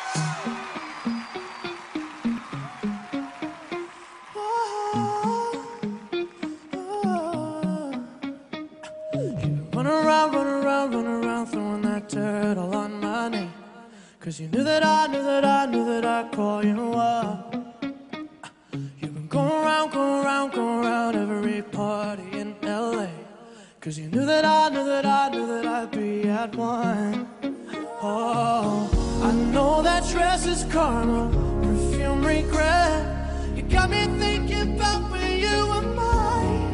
Run around, throwing that dirt all on my name. 'Cause you knew that I'd call you up. You've been going around every party in LA. 'Cause you knew that I'd be at one. Oh, I know that dress is karma, perfume regret. You got me thinking about when you were mine.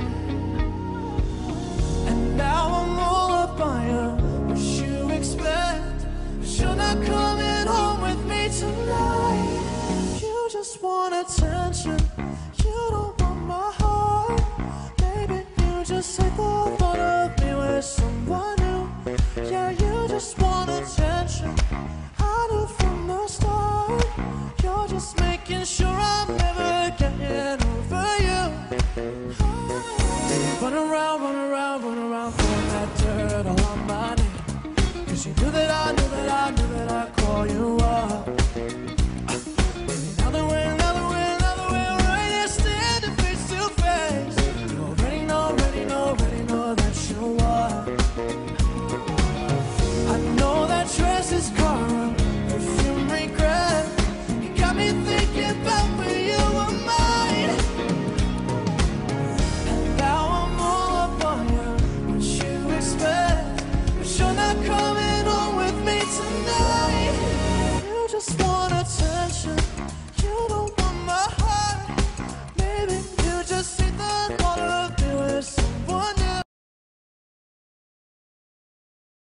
And now I'm all up on you. What you expect? You're not coming home with me tonight. You just want attention. You don't want my heart. Maybe you just hate the thought of me with someone new. Yeah, you just want attention. I knew from the start. You're just making sure I'm never getting over you. Run around, throwing that dirt all on my name. 'Cause you knew that I'd call you up. Baby, now that we're right here standing face to face, you already know that you're what. I know that dress is karma, perfume regret. You got me thinking about when you were mine. And now I'm all up on you. What you expect? But you're not coming home with me tonight. You just want attention.